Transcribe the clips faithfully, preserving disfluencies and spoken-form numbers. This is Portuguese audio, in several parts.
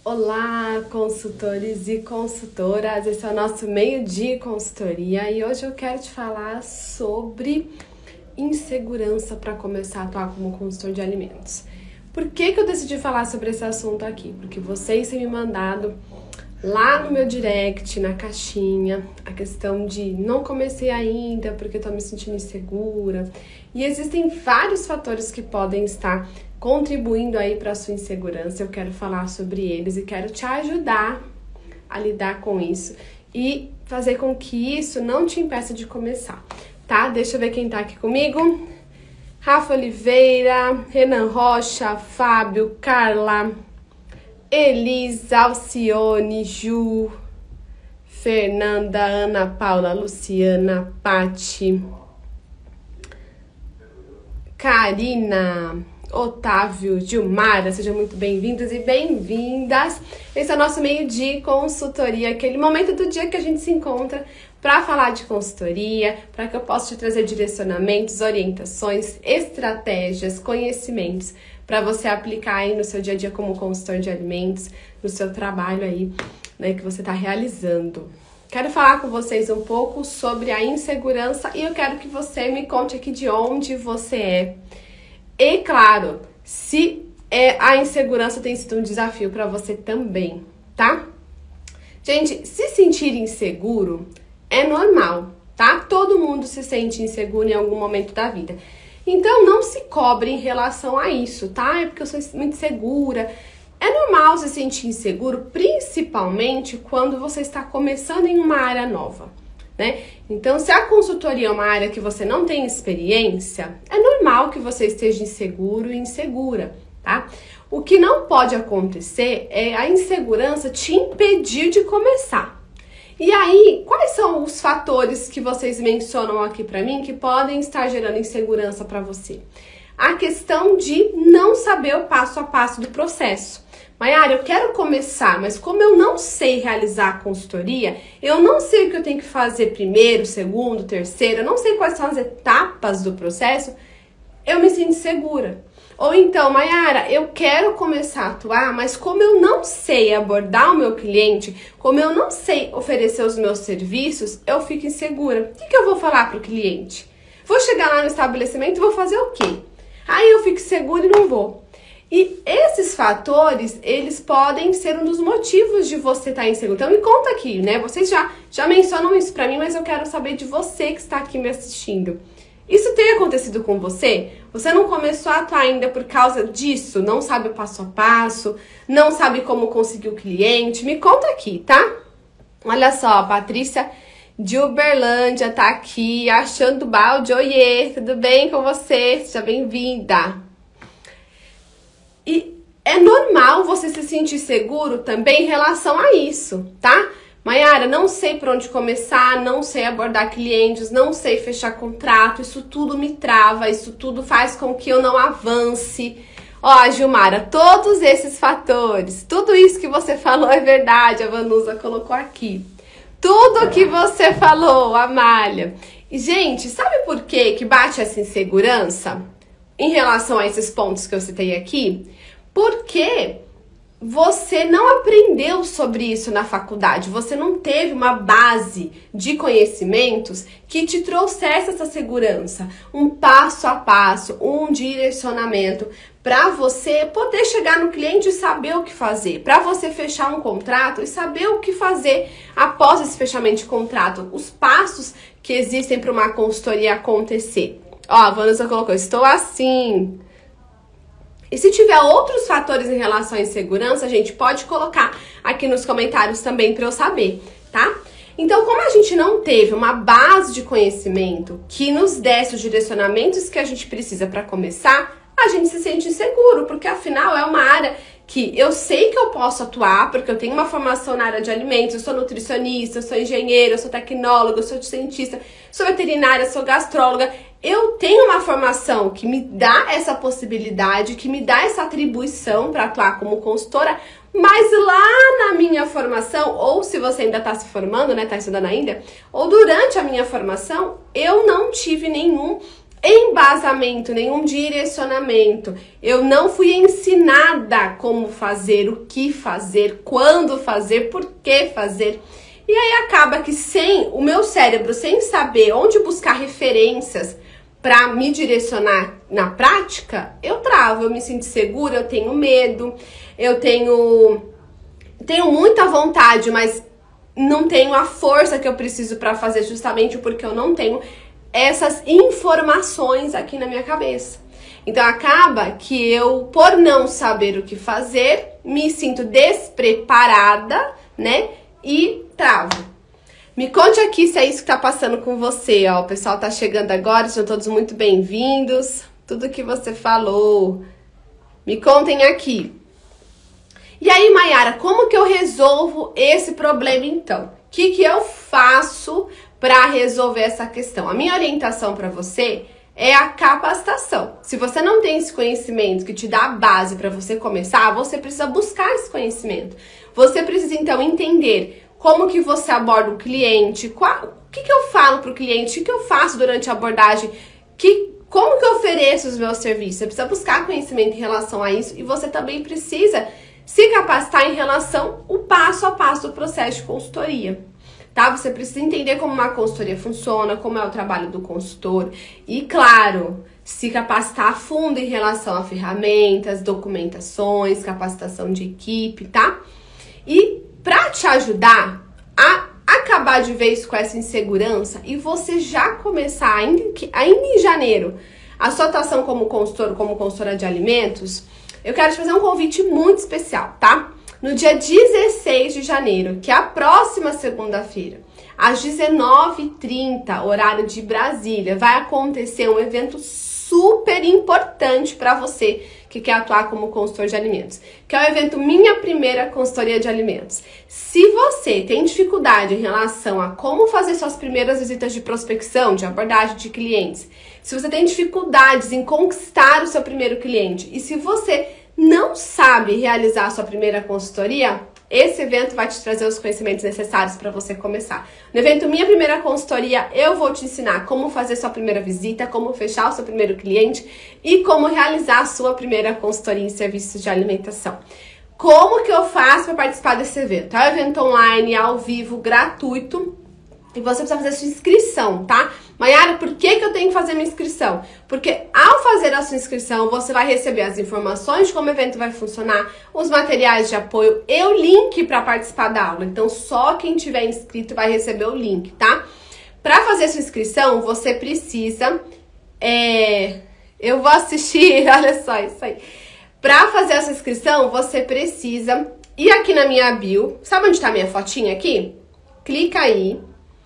Olá, consultores e consultoras, esse é o nosso meio-dia consultoria e hoje eu quero te falar sobre insegurança para começar a atuar como consultor de alimentos. Por que que eu decidi falar sobre esse assunto aqui? Porque vocês têm me mandado lá no meu direct, na caixinha, a questão de não comecei ainda porque estou me sentindo insegura. E existem vários fatores que podem estar contribuindo aí para a sua insegurança. Eu quero falar sobre eles e quero te ajudar a lidar com isso e fazer com que isso não te impeça de começar, tá? Deixa eu ver quem tá aqui comigo. Rafa Oliveira, Renan Rocha, Fábio, Carla, Elisa, Alcione, Ju, Fernanda, Ana Paula, Luciana, Pati, Karina, Otávio, Gilmara, sejam muito bem-vindos e bem-vindas. Esse é o nosso meio-dia consultoria, aquele momento do dia que a gente se encontra para falar de consultoria, para que eu possa te trazer direcionamentos, orientações, estratégias, conhecimentos para você aplicar aí no seu dia a dia como consultor de alimentos, no seu trabalho aí, né, que você está realizando. Quero falar com vocês um pouco sobre a insegurança e eu quero que você me conte aqui de onde você é. E claro, se é, a insegurança tem sido um desafio para você também, tá? Gente, se sentir inseguro é normal, tá? Todo mundo se sente inseguro em algum momento da vida. Então não se cobre em relação a isso, tá? É porque eu sou muito insegura. É normal se sentir inseguro, principalmente quando você está começando em uma área nova, né? Então, se a consultoria é uma área que você não tem experiência, é normal que você esteja inseguro e insegura, tá? O que não pode acontecer é a insegurança te impedir de começar. E aí, quais são os fatores que vocês mencionam aqui pra mim que podem estar gerando insegurança pra você? A questão de não saber o passo a passo do processo. Maiara, eu quero começar, mas como eu não sei realizar a consultoria, eu não sei o que eu tenho que fazer primeiro, segundo, terceiro, eu não sei quais são as etapas do processo, eu me sinto insegura. Ou então, Maiara, eu quero começar a atuar, mas como eu não sei abordar o meu cliente, como eu não sei oferecer os meus serviços, eu fico insegura. O que que eu vou falar para o cliente? Vou chegar lá no estabelecimento e vou fazer o quê? Aí eu fico segura e não vou. E esses fatores, eles podem ser um dos motivos de você estar inseguro. Então me conta aqui, né? Vocês já, já mencionam isso pra mim, mas eu quero saber de você que está aqui me assistindo. Isso tem acontecido com você? Você não começou a atuar ainda por causa disso? Não sabe o passo a passo? Não sabe como conseguir o cliente? Me conta aqui, tá? Olha só, a Patrícia de Uberlândia tá aqui achando balde. Oiê, tudo bem com você? Seja bem-vinda. E é normal você se sentir seguro também em relação a isso, tá? Maiara, não sei por onde começar, não sei abordar clientes, não sei fechar contrato, isso tudo me trava, isso tudo faz com que eu não avance. Ó, Gilmara, todos esses fatores, tudo isso que você falou é verdade, a Vanusa colocou aqui. Tudo que você falou, Amália. E, gente, sabe por que que bate essa insegurança em relação a esses pontos que eu citei aqui? Porque você não aprendeu sobre isso na faculdade, você não teve uma base de conhecimentos que te trouxesse essa segurança, um passo a passo, um direcionamento para você poder chegar no cliente e saber o que fazer, para você fechar um contrato e saber o que fazer após esse fechamento de contrato, os passos que existem para uma consultoria acontecer. Ó, a Vanessa colocou, estou assim. E se tiver outros fatores em relação à insegurança, a gente pode colocar aqui nos comentários também para eu saber, tá? Então, como a gente não teve uma base de conhecimento que nos desse os direcionamentos que a gente precisa para começar, a gente se sente inseguro, porque afinal é uma área que eu sei que eu posso atuar, porque eu tenho uma formação na área de alimentos, eu sou nutricionista, eu sou engenheiro, eu sou tecnóloga, eu sou cientista, sou veterinária, sou gastróloga. Eu tenho uma formação que me dá essa possibilidade, que me dá essa atribuição para atuar como consultora, mas lá na minha formação, ou se você ainda está se formando, né, está estudando ainda, ou durante a minha formação, eu não tive nenhum embasamento, nenhum direcionamento. Eu não fui ensinada como fazer, o que fazer, quando fazer, por que fazer. E aí acaba que sem o meu cérebro, sem saber onde buscar referências para me direcionar na prática, eu travo, eu me sinto segura, eu tenho medo, eu tenho, tenho muita vontade, mas não tenho a força que eu preciso para fazer, justamente porque eu não tenho essas informações aqui na minha cabeça. Então acaba que eu, por não saber o que fazer, me sinto despreparada, né? E travo. Me conte aqui se é isso que tá passando com você, ó. O pessoal tá chegando agora, sejam todos muito bem-vindos. Tudo que você falou. Me contem aqui. E aí, Mayara, como que eu resolvo esse problema então? O que que eu faço para resolver essa questão? A minha orientação para você é a capacitação. Se você não tem esse conhecimento que te dá a base para você começar, você precisa buscar esse conhecimento. Você precisa então entender como que você aborda o cliente, qual, o que que eu falo para o cliente, o que que eu faço durante a abordagem, que, como que eu ofereço os meus serviços. Você precisa buscar conhecimento em relação a isso e você também precisa se capacitar em relação ao passo a passo do processo de consultoria. Tá? Você precisa entender como uma consultoria funciona, como é o trabalho do consultor e, claro, se capacitar a fundo em relação a ferramentas, documentações, capacitação de equipe, tá? E para te ajudar a acabar de vez com essa insegurança e você já começar ainda, ainda em janeiro a sua atuação como consultor, como consultora de alimentos, eu quero te fazer um convite muito especial, tá? No dia dezesseis de janeiro, que é a próxima segunda-feira, às dezenove e trinta, horário de Brasília, vai acontecer um evento super importante para você que quer atuar como consultor de alimentos, que é o evento Minha Primeira Consultoria de Alimentos. Se você tem dificuldade em relação a como fazer suas primeiras visitas de prospecção, de abordagem de clientes, se você tem dificuldades em conquistar o seu primeiro cliente e se você não sabe realizar a sua primeira consultoria, esse evento vai te trazer os conhecimentos necessários para você começar. No evento Minha Primeira Consultoria, eu vou te ensinar como fazer sua primeira visita, como fechar o seu primeiro cliente e como realizar a sua primeira consultoria em serviços de alimentação. Como que eu faço para participar desse evento? É um evento online, ao vivo, gratuito. E você precisa fazer a sua inscrição, tá? Mayara, por que que eu tenho que fazer minha inscrição? Porque ao fazer a sua inscrição, você vai receber as informações de como o evento vai funcionar, os materiais de apoio e o link para participar da aula. Então, só quem tiver inscrito vai receber o link, tá? Para fazer a sua inscrição, você precisa... É... Eu vou assistir, olha só isso aí. Para fazer a sua inscrição, você precisa ir aqui na minha bio. Sabe onde tá a minha fotinha aqui? Clica aí.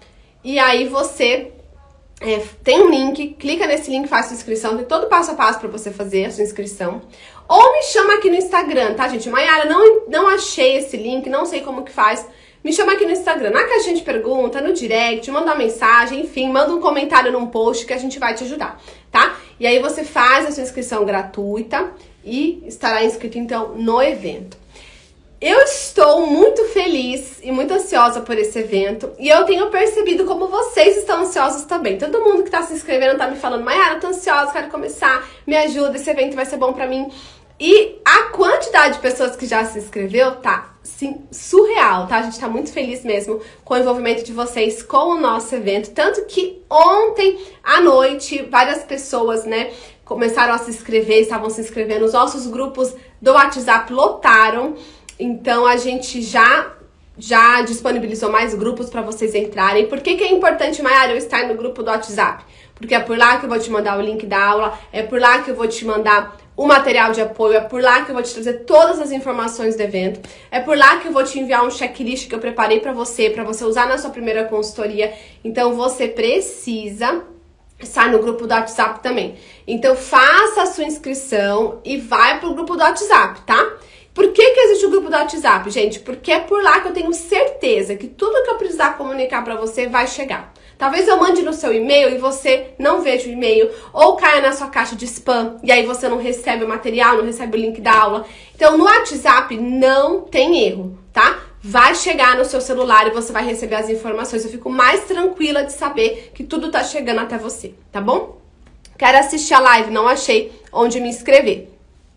E aí você é, tem um link, clica nesse link, faz sua inscrição, tem todo o passo a passo para você fazer a sua inscrição. Ou me chama aqui no Instagram, tá, gente? Mayara, não, não achei esse link, não sei como que faz. Me chama aqui no Instagram, na caixinha de pergunta, no direct, manda uma mensagem, enfim, manda um comentário num post que a gente vai te ajudar, tá? E aí você faz a sua inscrição gratuita e estará inscrito, então, no evento. Eu estou muito feliz e muito ansiosa por esse evento e eu tenho percebido como vocês estão ansiosos também. Todo mundo que está se inscrevendo está me falando, Mayara, tô ansiosa, quero começar, me ajuda, esse evento vai ser bom pra mim. E a quantidade de pessoas que já se inscreveu tá, sim, surreal, tá? A gente tá muito feliz mesmo com o envolvimento de vocês com o nosso evento. Tanto que ontem à noite, várias pessoas, né, começaram a se inscrever, estavam se inscrevendo. Os nossos grupos do WhatsApp lotaram. Então, a gente já, já disponibilizou mais grupos para vocês entrarem. Por que que é importante, Mayara, eu estar no grupo do WhatsApp? Porque é por lá que eu vou te mandar o link da aula, é por lá que eu vou te mandar o material de apoio, é por lá que eu vou te trazer todas as informações do evento, é por lá que eu vou te enviar um checklist que eu preparei para você, para você usar na sua primeira consultoria. Então, você precisa estar no grupo do WhatsApp também. Então, faça a sua inscrição e vai pro grupo do WhatsApp, tá? Por que que existe o grupo do WhatsApp, gente? Porque é por lá que eu tenho certeza que tudo que eu precisar comunicar pra você vai chegar. Talvez eu mande no seu e-mail e você não veja o e-mail, ou caia na sua caixa de spam, e aí você não recebe o material, não recebe o link da aula. Então, no WhatsApp não tem erro, tá? Vai chegar no seu celular e você vai receber as informações. Eu fico mais tranquila de saber que tudo tá chegando até você, tá bom? Quero assistir a live, não achei onde me inscrever.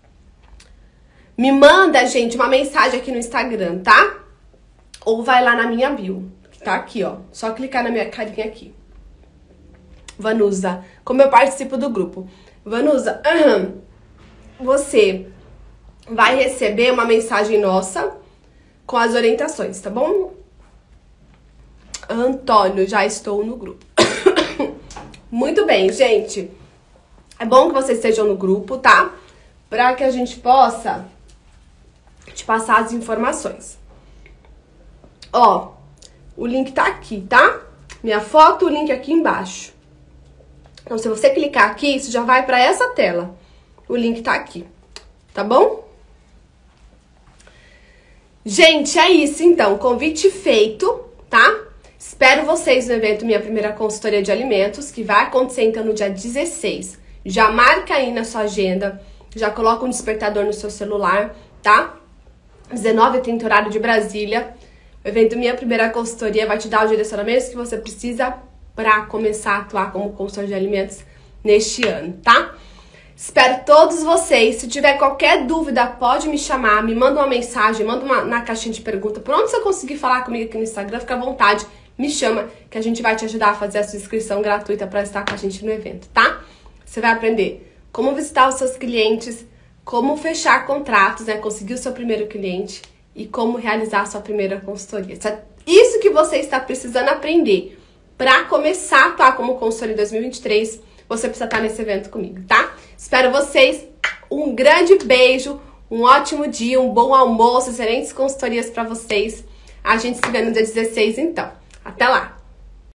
Me manda, gente, uma mensagem aqui no Instagram, tá? Ou vai lá na minha bio, que tá aqui, ó. Só clicar na minha carinha aqui. Vanusa, como eu participo do grupo. Vanusa, uhum, você vai receber uma mensagem nossa com as orientações, tá bom? Antônio, já estou no grupo. Muito bem, gente. É bom que vocês estejam no grupo, tá? Pra que a gente possa te passar as informações. Ó, o link tá aqui, tá? Minha foto, o link aqui embaixo. Então, se você clicar aqui, isso já vai pra essa tela. O link tá aqui, tá bom? Gente, é isso então. Convite feito, tá? Espero vocês no evento Minha Primeira Consultoria de Alimentos, que vai acontecer então no dia dezesseis. Já marca aí na sua agenda, já coloca um despertador no seu celular, tá? dezenove e trinta, horário de Brasília. O evento Minha Primeira Consultoria vai te dar os direcionamentos que você precisa para começar a atuar como consultor de alimentos neste ano, tá? Espero todos vocês. Se tiver qualquer dúvida, pode me chamar, me manda uma mensagem, manda uma na caixinha de pergunta. Por onde você conseguir falar comigo aqui no Instagram, fica à vontade, me chama, que a gente vai te ajudar a fazer a sua inscrição gratuita para estar com a gente no evento, tá? Você vai aprender como visitar os seus clientes, como fechar contratos, né? Conseguir o seu primeiro cliente e como realizar a sua primeira consultoria. Isso que você está precisando aprender para começar a atuar como consultor em dois mil e vinte e três, você precisa estar nesse evento comigo, tá? Espero vocês. Um grande beijo, um ótimo dia, um bom almoço, excelentes consultorias para vocês. A gente se vê no dia dezesseis, então. Até lá!